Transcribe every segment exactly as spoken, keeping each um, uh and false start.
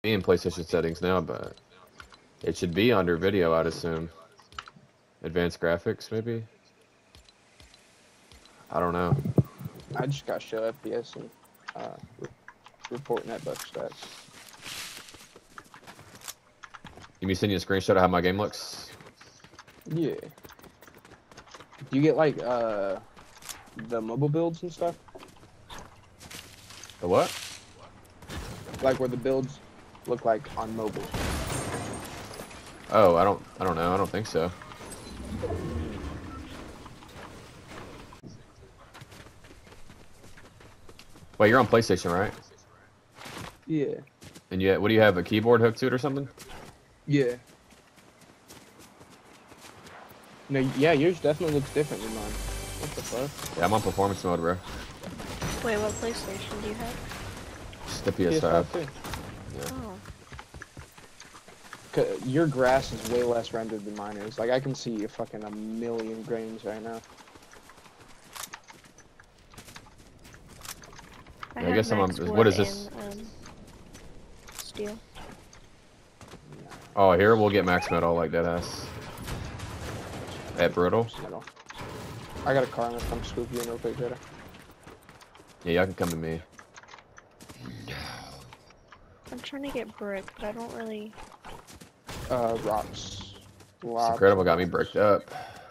in PlayStation settings now, but it should be under video, I'd assume. Advanced graphics, maybe? I don't know. I just got show F P S and uh, re report netbook stats. You me send you a screenshot of how my game looks? Yeah. Do you get like uh the mobile builds and stuff? The what? Like where the builds look like on mobile. Oh, I don't I don't know. I don't think so. Wait, you're on PlayStation, right? Yeah. And you, what do you have, a keyboard hooked to it or something? Yeah. No, yeah, yours definitely looks different than mine. What the fuck? Yeah, I'm on performance mode, bro. Wait, what PlayStation do you have? Just the P S five. Too. Yeah. Oh. Cause your grass is way less rendered than mine is. Like, I can see fucking a million grains right now. I, Yeah, I guess I'm on. max What wood is this? And, um, steel. Oh, here we'll get max metal like that ass. At Brutal. I got a car. I'm gonna come scoop you in real quick, Jetta. Yeah, y'all can come to me. I'm trying to get brick, but I don't really. Uh, rocks. Lots It's incredible, got me bricked up.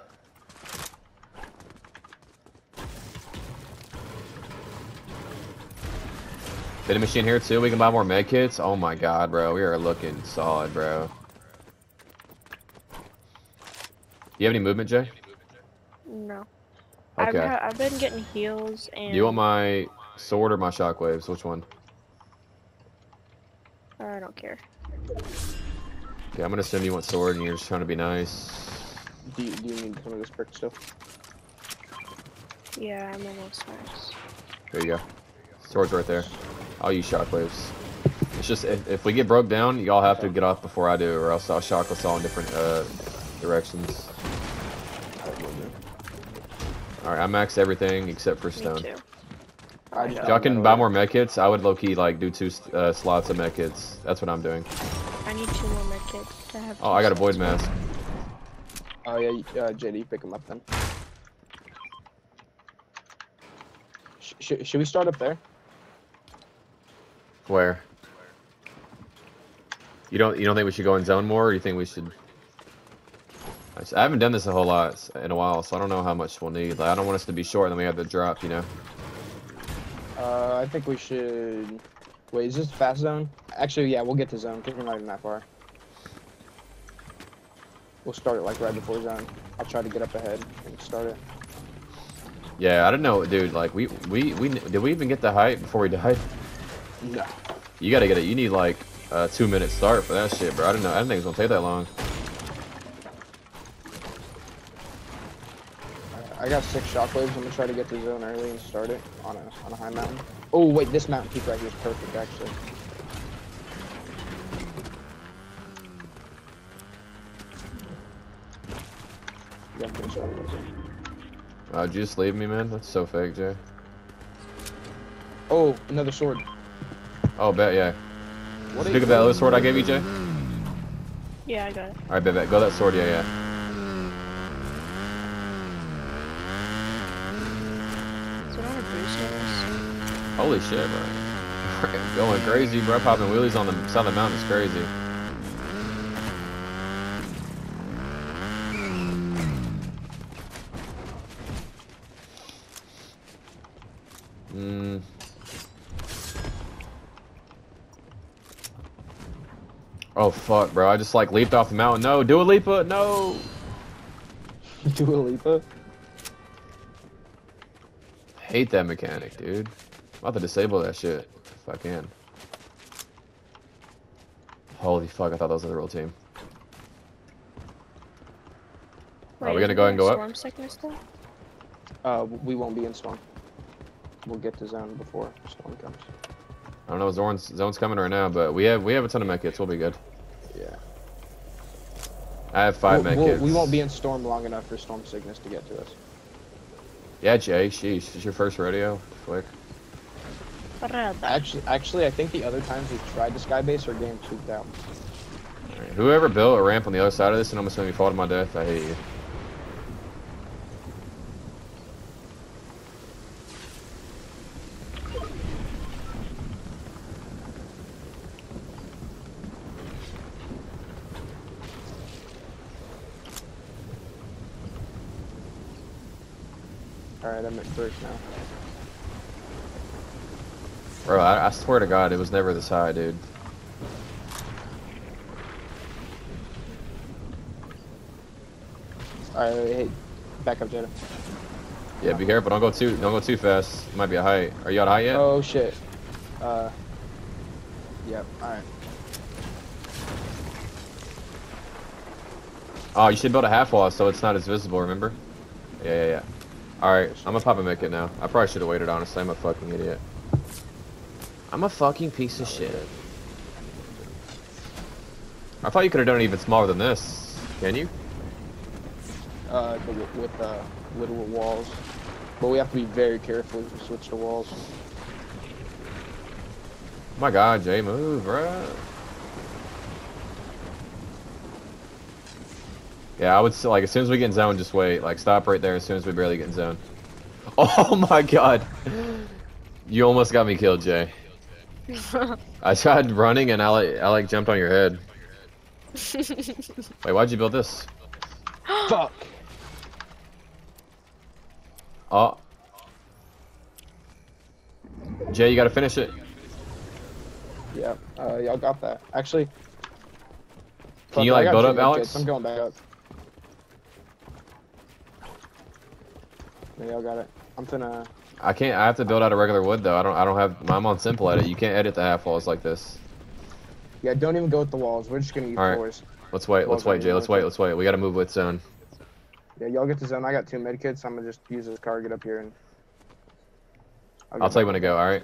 Vending machine here too. We can buy more med kits. Oh my god, bro. We are looking solid, bro. Do you have any movement, Jay? No. Okay. I've, ha I've been getting heals and. Do you want my sword or my shockwaves? Which one? I don't care. Okay, I'm gonna assume you want sword and you're just trying to be nice. Do you, do you need some of this brick still? Yeah, I'm almost nice. There you go. Sword's right there. I'll use shockwaves. It's just, if, if we get broke down, y'all have to get off before I do, or else I'll shock us all in different uh, directions. Alright, I maxed everything except for stone. Me too. If y'all can buy more medkits, I would low-key like do two uh, slots of medkits. That's what I'm doing. I need two more medkits to have. Oh, I got a void mask. Oh yeah, uh, J D, pick them up then. Sh sh should we start up there? Where? You don't you don't think we should go in zone more, or you think we should? I, just, I haven't done this a whole lot in a while, so I don't know how much we'll need. Like, I don't want us to be short, and then we have to drop, you know. Uh, I think we should. Wait, is this fast zone? Actually, yeah, we'll get to zone because we're not even that far. We'll start it like right before zone. I'll try to get up ahead and start it. Yeah, I don't know, dude. Like, we we we did we even get the height before we died? No. You gotta get it. You need like a two minute start for that shit, bro. I didn't know. I didn't think it was gonna take that long. I got six shockwaves. I'm gonna try to get to zone early and start it on a on a high mountain. Oh wait, this mountain peak right here is perfect actually. Yeah, I'm pretty sure. Uh, did you just leave me, man? That's so fake, Jay. Oh, another sword. Oh, bet, yeah. What Did you pick up that other sword I gave you, Jay? Yeah, I got it. Alright, bet, bet. Go that sword, yeah, yeah. So I don't have boosters. Holy shit, bro. Going crazy, bro. Popping wheelies on the side of the mountain is crazy. Mm. Oh fuck, bro! I just like leaped off the mountain. No, Dua Lipa, no. Dua Lipa. Hate that mechanic, dude. I'm about to disable that shit if I can. Holy fuck! I thought that was the real team. Wait, Are we gonna go ahead and go storm up? sickness though? Uh, we won't be in storm. We'll get to zone before storm comes. I don't know. Zone's zone's coming right now, but we have we have a ton of medkits. We'll be good. Yeah. I have five we'll, medkits. we'll, we won't be in storm long enough for storm sickness to get to us. Yeah, Jay. Sheesh. It's your first rodeo. Flick. Parada. Actually, actually, I think the other times we tried the skybase, our game tweaked out. Alright, whoever built a ramp on the other side of this and almost made me fall to my death, I hate you. Alright, I'm at first now. Bro, I, I swear to God, it was never this high, dude. Alright, hey, back up, Jada. Yeah, be careful. Don't go too. Don't go too fast. It might be a height. Are you at height yet? Oh shit. Uh. Yep. Alright. Oh, you should build a half wall so it's not as visible. Remember? Yeah, yeah, yeah. All right, I'm gonna pop a mic it now. I probably should have waited. Honestly, I'm a fucking idiot. I'm a fucking piece of shit. I thought you could have done it even smaller than this. Can you? Uh, with, with uh, little walls. But we have to be very careful if we switch the walls. Oh my God, Jay, move, bro. Yeah, I would say, like, as soon as we get in zone, just wait. Like, stop right there as soon as we barely get in zone. Oh my God. You almost got me killed, Jay. I tried running and Alec, Alec jumped on your head. Wait, why'd you build this? Fuck! Oh. Jay, you gotta finish it. Yep. Uh, y'all got that. Actually. Can fuck, you, I like, got build two up, med Alex? kits. I'm going back up. Yeah, y'all got it. I'm finna. I can't. I have to build out a regular wood though. I don't. I don't have. I'm on simple edit. You can't edit the half walls like this. Yeah, don't even go with the walls. We're just gonna use All right. floors. Let's wait. Walls Let's wait, aren't Jay. even Let's worth wait. it. Let's wait. We gotta move with zone. Yeah, y'all get the zone. I got two med kits. I'm gonna just use this car, get up here, and. I'll tell you when to go. All right.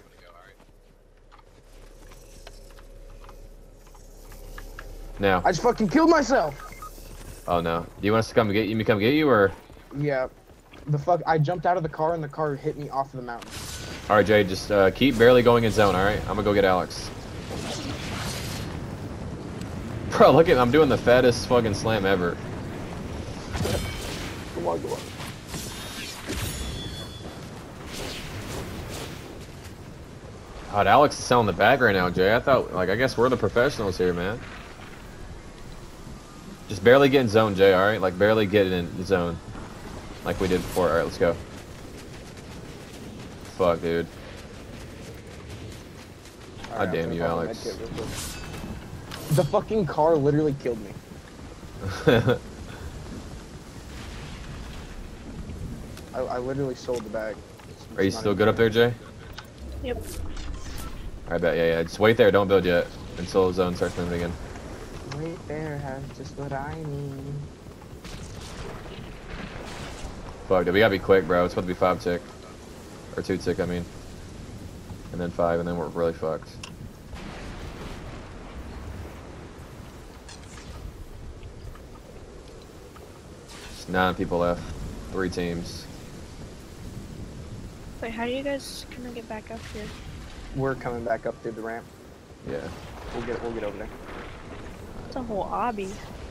Now. I just fucking killed myself. Oh no. Do you want us to come get you? Me come get you or? Yeah. The fuck. I jumped out of the car and the car hit me off of the mountain. All right, Jay. Just uh, keep barely going in zone. All right. I'm gonna go get Alex. Bro, look at. I'm doing the fattest fucking slam ever. Come on, come on. God, Alex is selling the bag right now, Jay. I thought, like, I guess we're the professionals here, man. Just barely get in zone, Jay, alright? Like, barely get in zone. Like we did before. Alright, let's go. Fuck, dude. God Alright, damn I'm you, gonna pop a Alex. med kit real quick. The fucking car literally killed me. I, I literally sold the bag. It's- Are you it's not still even good up fair. there, Jay? Yep. I bet, yeah, yeah. Just wait there. Don't build yet until the zone starts moving again. Wait there has just what I need. Fuck, dude. We gotta be quick, bro. It's about to be five tick. Or two tick, I mean. And then five, and then we're really fucked. Just nine people left. Three teams. Wait, how do you guys gonna get back up here? We're coming back up through the ramp. Yeah. We'll get we'll get over there. It's a whole obby.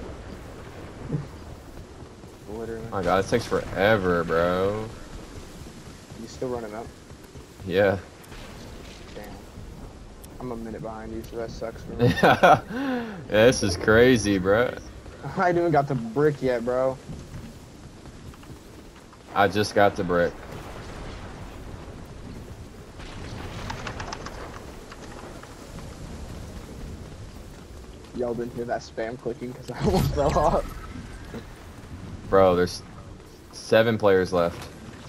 Literally. Oh my god, it takes forever, bro. You still running up? Yeah. Damn. I'm a minute behind you, so that sucks for me. Yeah, this is crazy, bro. I ain't even got the brick yet, bro. I just got the brick. Y'all didn't hear that spam clicking because I almost fell off. Bro, there's seven players left.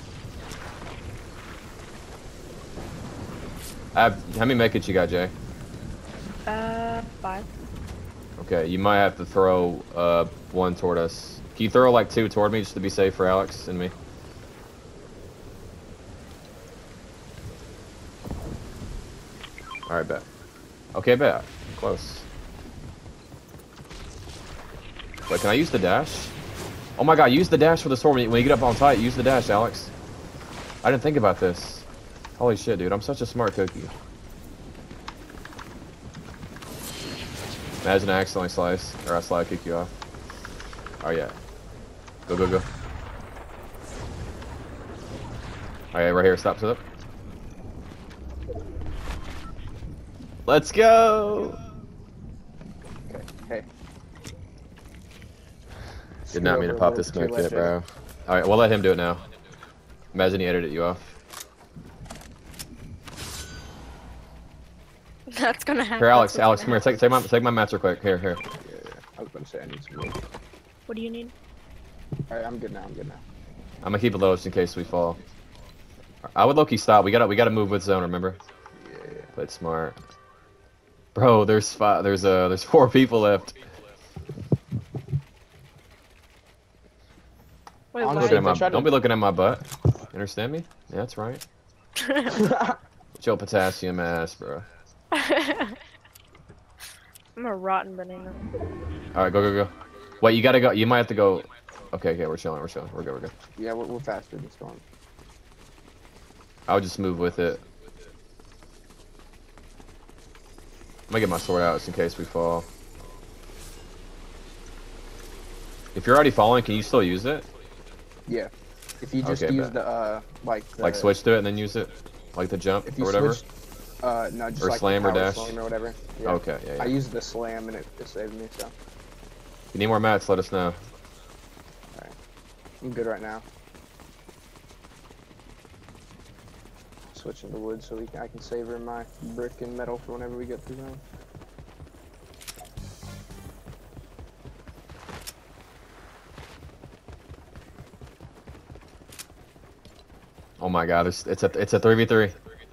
I have, how many medkits you got, Jay? Uh, five. Okay, you might have to throw uh, one toward us. Can you throw like two toward me just to be safe for Alex and me? Alright, bet. Okay, bet. Close. Wait, can I use the dash? Oh my god, use the dash for the sword. When you, when you get up on tight, use the dash, Alex. I didn't think about this. Holy shit, dude. I'm such a smart cookie. Imagine I accidentally slice, or I slide kick you off. Oh yeah. Go, go, go. Alright, right here, stop, stop. Let's go! Okay, hey. Did not mean to pop this med kit, bro. Alright, we'll let him do it now. Imagine he edited you off. That's gonna happen. Here, Alex, That's Alex, gonna come here. Take, take my, take my mats real quick. Here, here. Yeah, yeah. I was about to say I need some more. happen. What do you need? Alright, I'm good now, I'm good now. I'm gonna keep it low just in case we fall. I would low-key stop. We gotta, we gotta move with zone. Remember? Yeah, yeah. Play smart. Bro, there's five. There's uh, there's four people left. Wait, Honestly, Looking what? at my, they tried to- don't be looking at my butt. Understand me? Yeah, that's right. Joe potassium ass, bro. I'm a rotten banana. All right, go, go, go. Wait, you gotta go. You might have to go. Okay, okay, we're chilling. We're chilling. We're good. We're good. Yeah, we're, we're faster than Storm. I would just move with it. I'm gonna get my sword out just in case we fall. If you're already falling, can you still use it? Yeah. If you just Okay, use bet. the, uh, like... The, Like switch to it and then use it? Like the jump if or you whatever? switch, uh, no, just Or like slam the or power dash? slam or whatever. Yeah. Okay, yeah, yeah. I used the slam and it, it saved me, so If you need more mats, let us know. I'm good right now. Switching to wood so we can, I can savor my brick and metal for whenever we get through them. Oh my god, it's it's a it's a three v three.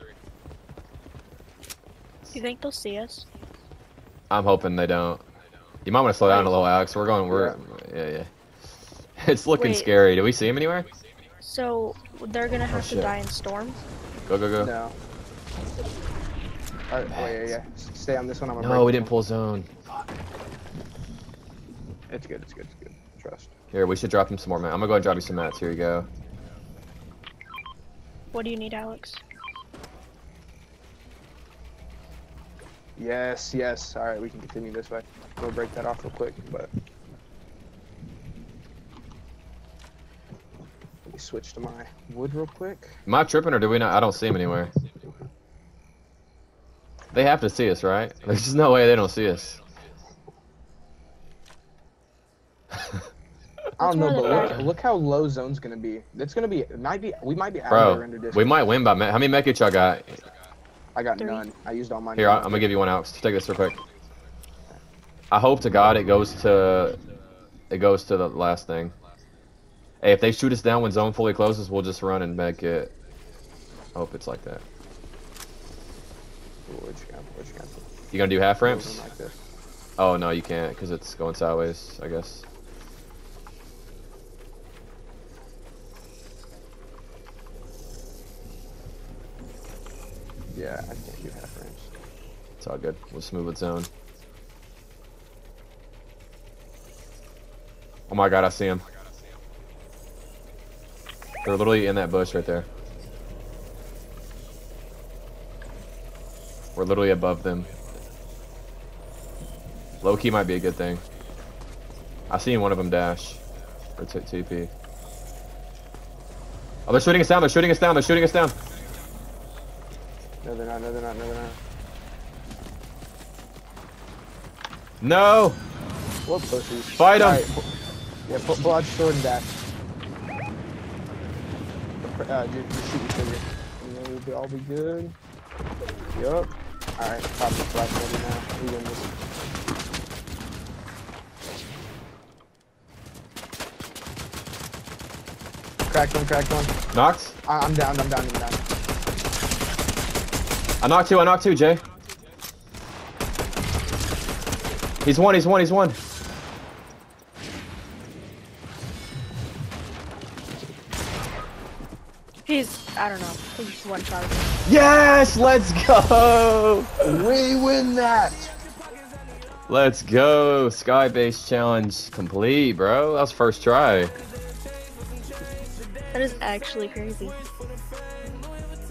You think they'll see us? I'm hoping they don't. You might want to slow down a little, Alex. We're going. We're yeah, yeah. It's looking Wait. scary. Do we see him anywhere? So they're gonna have to shit. die in storm. Go go go. No. Alright, wait, yeah, yeah. S- Stay on this one. I'm gonna No, break we this didn't one. pull zone. It's good, it's good, it's good. Trust. Here, we should drop him some more mats. I'm gonna go and drop you some mats. Here you go. What do you need, Alex? Yes, yes. Alright, we can continue this way. We'll break that off real quick, but... Let me switch to my wood real quick. Am I tripping or do we not? I don't see him anywhere. They have to see us, right? There's just no way they don't see us. I don't know, That's but where look, they're look how low zone's gonna be. It's gonna be, it might be, we might be out of Bro, the render distance. we might win by me- how many mech y'all got? I got Three. none. I used all mine. Here, I- I'm gonna give you one, Alex. Take this real quick. I hope to God it goes to it goes to the last thing. Hey, if they shoot us down when zone fully closes, we'll just run and make it. I hope it's like that. What you got? What you got? You gonna do half Something ramps? like this. Oh no, you can't because it's going sideways. I guess. Yeah, I can't do half ramps. It's all good. We'll just move with zone. Oh my God, I see him. They're literally in that bush right there. We're literally above them. Low key might be a good thing. I seen one of them dash. Or t T P. Oh, they're shooting us down. They're shooting us down. They're shooting us down. No, they're not. No, they're not. No, they're not. No! What pussies? Fight 'em. Alright, pu- Yeah, pull, pull out your sword and dash. Uh, just, just shoot your trigger. And then we'll be, all be good. Yup. Alright, pop the flash ready now. We win this. Cracked one, cracked one. Knocked? I, I'm down, I'm down, I'm down. I knocked two. I knocked two, Jay. He's one. He's one. He's one. He's, I don't know, he's one shot. Yes! Let's go! We win that! Let's go! Sky-based challenge complete, bro. That was first try. That is actually crazy.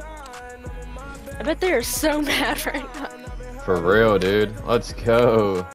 I bet they are so mad right now. For real, dude. Let's go.